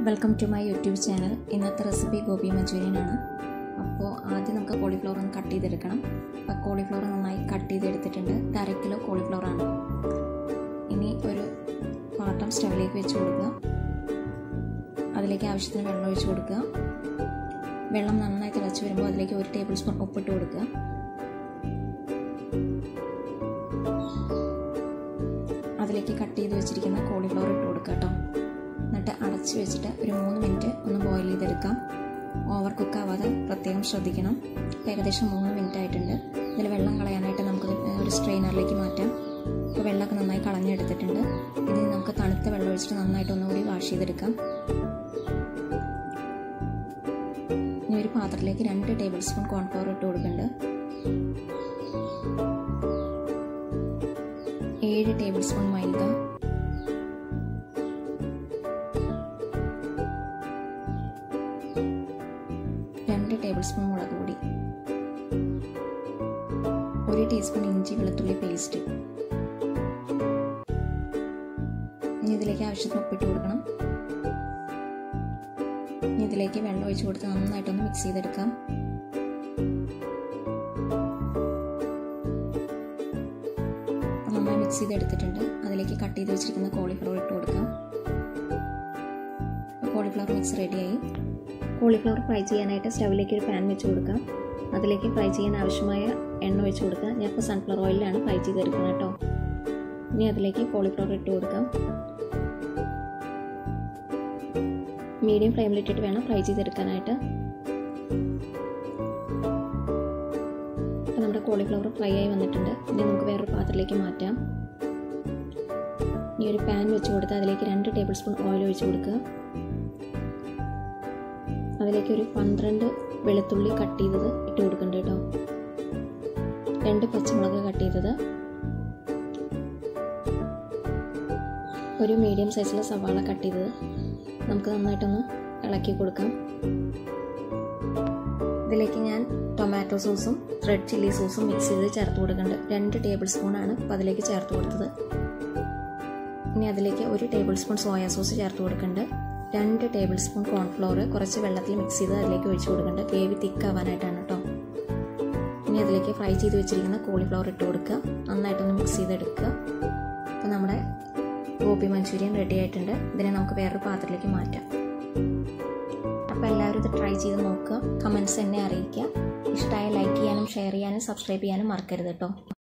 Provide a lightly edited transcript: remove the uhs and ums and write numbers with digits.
Welcome to my YouTube channel. ഇന്നത്തെ recipe gobi manchurian ആണ്. അപ്പോൾ ആദ്യം നമുക്ക് കോളിഫ്ലവർ ഒന്ന് കട്ട് ചെയ്തെടുക്കണം. അപ്പോൾ കോളിഫ്ലവർ നന്നായി കട്ട് ചെയ്തെടുത്തിട്ടുണ്ട്. 1/2 കിലോ കോളിഫ്ലവർ ആണ്. ഇനി ഒരു പാത്രം സ്റ്റവിലേക്ക് വെച്ച് കൊടുക്കുക. അതിലേക്ക് ആവശ്യത്തിന് വെള്ളം ഒഴിച്ച് കൊടുക്കുക. വെള്ളം നന്നായി തിളച്ച് വരുമ്പോൾ അതിലേക്ക് 1 ടേബിൾ സ്പൂൺ ഉപ്പിട്ട് കൊടുക്കുക. അതിലേക്ക് കട്ട് ചെയ്ത് വെച്ചിരിക്കുന്ന കോളിഫ്ലവർ ഇട്ട് കൊടുക്കുക കേട്ടോ. എന്നിട്ട് അടച്ച് വെച്ചിട്ട് ഒരു 3 മിനിറ്റ് ഒന്ന് ബോയിൽ ചെയ്തെടുക്കാം. ഓവർ കുക്ക് ആവാതെ പ്രത്യേകം ശ്രദ്ധിക്കണം. ഏകദേശം 3 മിനിറ്റ് ആയിട്ടുണ്ട്. ഇതിൽ വെള്ളം കളയാനായിട്ട് നമുക്ക് ഒരു സ്ട്രെയിനറിലേക്ക് മാറ്റാം. അപ്പോൾ വെള്ളമൊക്കെ നന്നായി കളഞ്ഞെടുത്തിട്ടുണ്ട്. ഇതിന് നമുക്ക് തണുത്ത വെള്ളം ഒഴിച്ചിട്ട് നന്നായിട്ട് ഒന്നുകൂടി വാഷ് ചെയ്തെടുക്കാം. ഇനി ഒരു പാത്രത്തിലേക്ക് 2 ടേബിൾ സ്പൂൺ കോൺഫ്ലവർ ഇട്ട് കൊടുക്കുന്നുണ്ട്. 7 tablespoon maida, 2 tablespoon മുളക് പൊടി, 1 ടീസ്പൂൺ ഇഞ്ചി വെളുത്തുള്ളി പേസ്റ്റ്. ഇനി ഇതിലേക്ക് ആവശ്യത്തിന് ഉപ്പിട്ട് കൊടുക്കണം. ഇനി ഇതിലേക്ക് വെള്ളം ഒഴിച്ച് കൊടുത്ത് നന്നായിട്ടൊന്ന് മിക്സ് ചെയ്തെടുക്കാം. നന്നായി മിക്സ് ചെയ്തെടുത്തിട്ടുണ്ട്. അതിലേക്ക് കട്ട് ചെയ്ത് വെച്ചിരിക്കുന്ന കോളിഫ്ലവർ ഇട്ട് കൊടുക്കാം. കോളിഫ്ലവർ മിക്സ് റെഡിയായി. കോളിഫ്ലവർ ഫ്രൈ ചെയ്യാനായിട്ട് സ്റ്റവിലേക്ക് ഒരു പാൻ വെച്ച് കൊടുക്കാം. അതിലേക്ക് ഫ്രൈ ചെയ്യാൻ ആവശ്യമായ എണ്ണ ഒഴിച്ച് കൊടുക്കുക. ഞാനിപ്പോൾ സൺഫ്ലവർ ഓയിലാണ് ഫ്രൈ ചെയ്തെടുക്കുന്നത് കേട്ടോ. ഇനി അതിലേക്ക് കോളിഫ്ലവർ ഇട്ട് കൊടുക്കാം. മീഡിയം ഫ്ലെയിമിലിട്ടിട്ട് വേണം ഫ്രൈ ചെയ്തെടുക്കാനായിട്ട്. അപ്പോൾ നമ്മുടെ കോളിഫ്ലവർ ഫ്രൈ ആയി വന്നിട്ടുണ്ട്. ഇനി നമുക്ക് വേറൊരു പാത്രത്തിലേക്ക് മാറ്റാം. ഇനി ഒരു പാൻ വെച്ച് കൊടുത്ത് അതിലേക്ക് 2 ടേബിൾ സ്പൂൺ ഓയിൽ ഒഴിച്ച് കൊടുക്കുക. അതിലേക്ക് ഒരു 12 വെളുത്തുള്ളി കട്ട് ചെയ്തത് ഇട്ട് കൊടുക്കുന്നുണ്ട് കേട്ടോ. 2 പച്ചമുളക് കട്ട് ചെയ്തത്, ഒരു മീഡിയം സൈസിലെ സവാള കട്ട് ചെയ്തത്. നമുക്ക് നന്നായിട്ടൊന്ന് ഇളക്കി കൊടുക്കാം. ഇതിലേക്ക് ഞാൻ ടൊമാറ്റോ സോസും റെഡ് ചില്ലി സോസും മിക്സ് ചെയ്ത് ചേർത്ത് കൊടുക്കുന്നുണ്ട്. 2 ടേബിൾ സ്പൂണാണ് ഇപ്പോൾ അതിലേക്ക് ചേർത്ത് കൊടുത്തത്. ഇനി അതിലേക്ക് 1 ടേബിൾ സ്പൂൺ സോയാ സോസ് ചേർത്ത് കൊടുക്കുന്നുണ്ട്. 2 ടേബിൾ സ്പൂൺ കോൺഫ്ലവർ കുറച്ച് വെള്ളത്തിൽ മിക്സ് ചെയ്ത് അതിലേക്ക് ഒഴിച്ച് കൊടുക്കുന്നുണ്ട്. ഗ്രേവി തിക്കാവാനായിട്ടാണ് കേട്ടോ. ഇനി അതിലേക്ക് ഫ്രൈ ചെയ്ത് വെച്ചിരിക്കുന്ന കോളിഫ്ലവർ ഇട്ട് കൊടുക്കുക. നന്നായിട്ടൊന്ന് മിക്സ് ചെയ്തെടുക്കുക. അപ്പോൾ നമ്മുടെ ഗോബി മഞ്ചൂരിയൻ റെഡി ആയിട്ടുണ്ട്. ഇതിനെ നമുക്ക് വേറൊരു പാത്രത്തിലേക്ക് മാറ്റാം. അപ്പോൾ എല്ലാവരും ഇത് ട്രൈ ചെയ്ത് നോക്കുക. കമൻറ്റ്സ് എന്നെ അറിയിക്കുക. ഇഷ്ടമായ ലൈക്ക് ചെയ്യാനും ഷെയർ ചെയ്യാനും സബ്സ്ക്രൈബ് ചെയ്യാനും മറക്കരുത് കേട്ടോ.